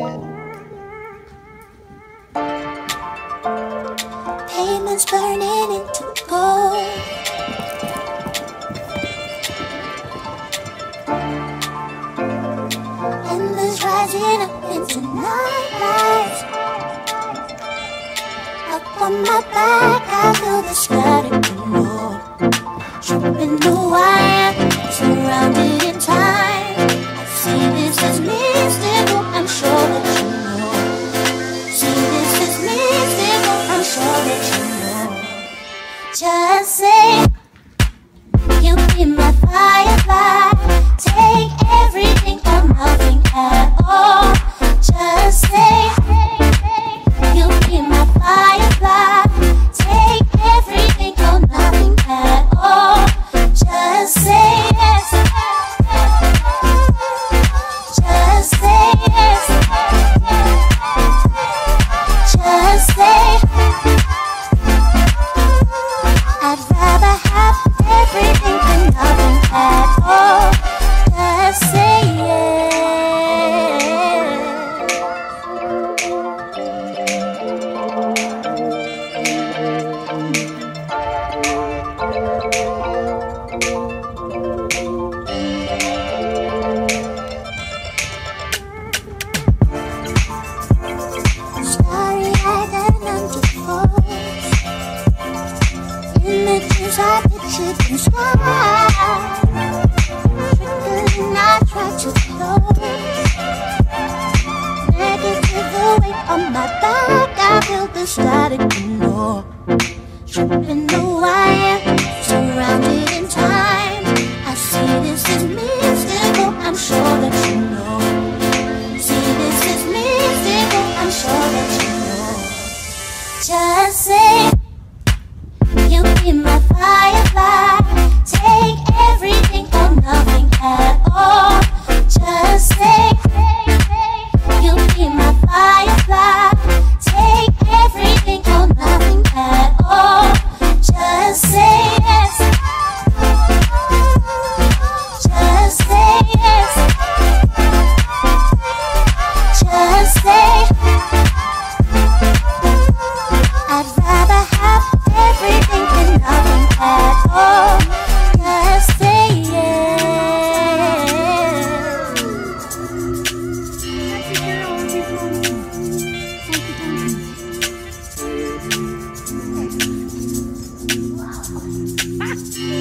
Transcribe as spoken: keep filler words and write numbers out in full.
Payments burning into gold. Endless rising up into nightlights. Up on my back, I feel the static below. Tripping the wire, surrounded in time. I see this as mystical, I'm sure that you know. See this as mystical, I'm sure that you know. Just say, you be my firefly. Take everything or nothing at all. Just say, you be my firefly. Take everything or nothing at all. Just say yes. Just say yes. Just say, I'd rather have everything than nothing at all. Just say yes. Starry-eyed and underfold, images I pictured in sky. Trickling, I try to close. Negative weight on my back, I feel the static below. Tripping the wire, surrounded in time. I see this as mystical, I'm sure that you know. See this as mystical, I'm sure that you know. Just say, you be my firefly. Take everything or nothing at all. Just say, you be my firefly. Take everything or nothing at all. Just say yes. Just say yes. Just say, I'd rather have everything than nothing at all. Just say yes. Thank you, girl.